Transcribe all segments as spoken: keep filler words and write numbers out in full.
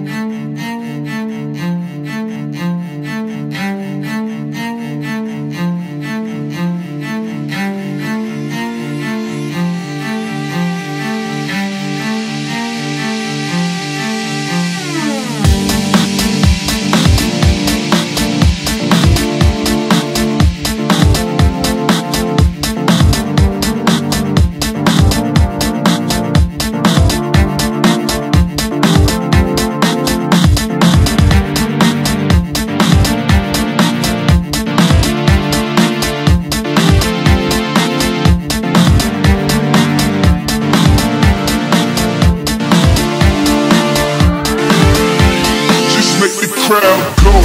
Crowd go.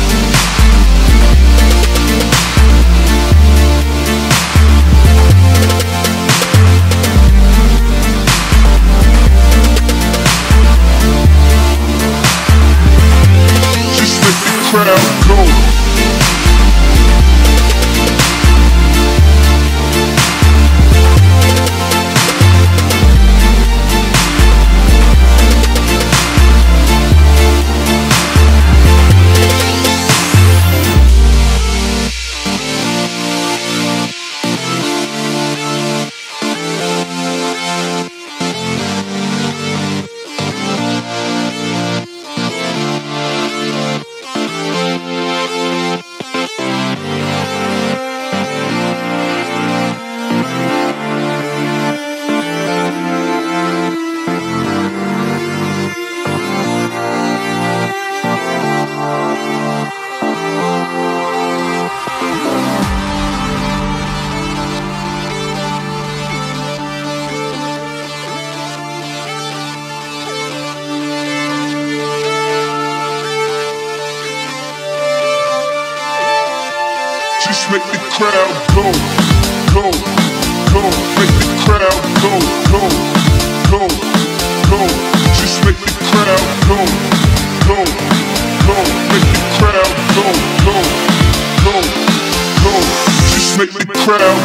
Just make the crowd go. Just make the crowd go, go, go. Make the crowd go, go, go, go. Just make the crowd go, go, go. Make the crowd go, go, go, go. Just make the crowd